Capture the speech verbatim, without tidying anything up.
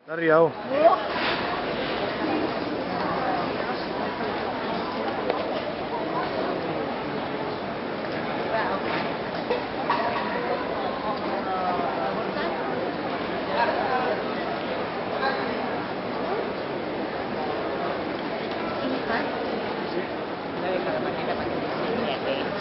Da Riau. Dari kalau dapat di sini ya,